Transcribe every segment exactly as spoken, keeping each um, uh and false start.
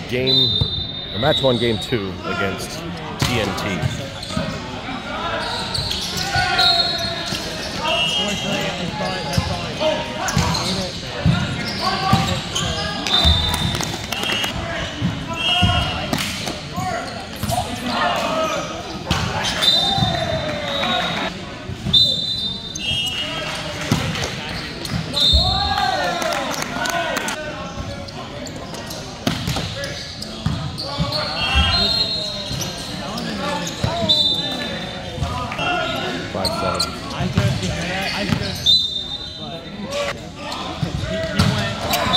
game, or match one, game two against T N T. Five seven. I just, yeah, I just, but he, he went.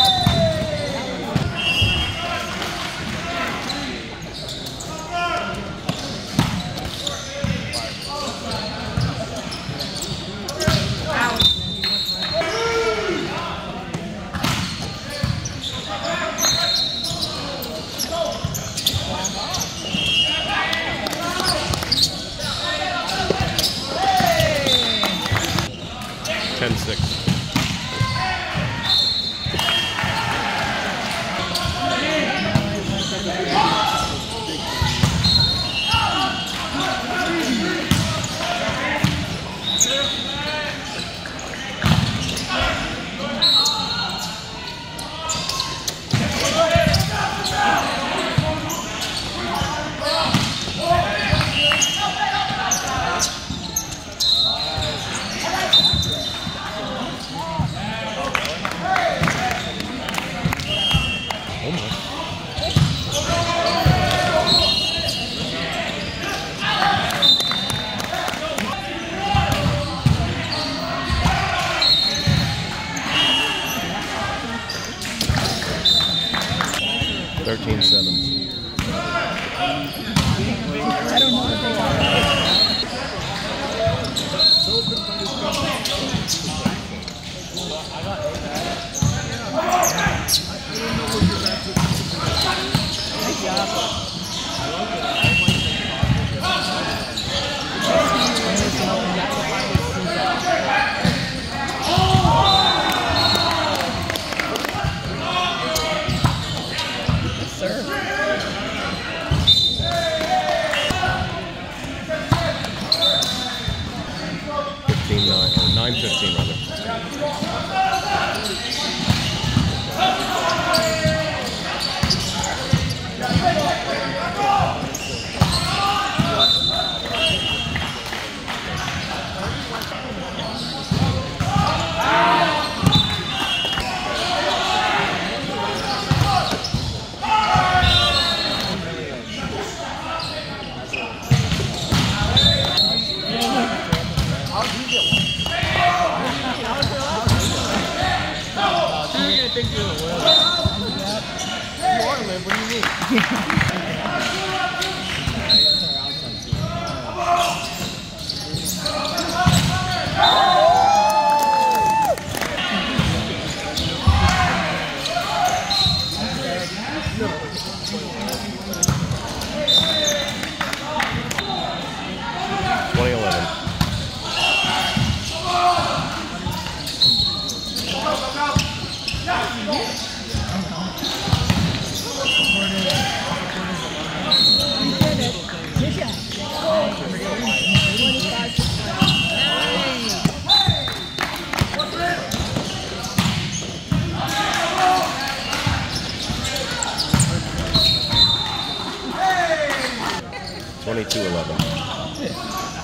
ten six. thirteen seven. I don't know if they got fifteen nine, or nine fifteen rather. think you're the world. You are, man. What do you mean? twenty eleven. twenty-two eleven.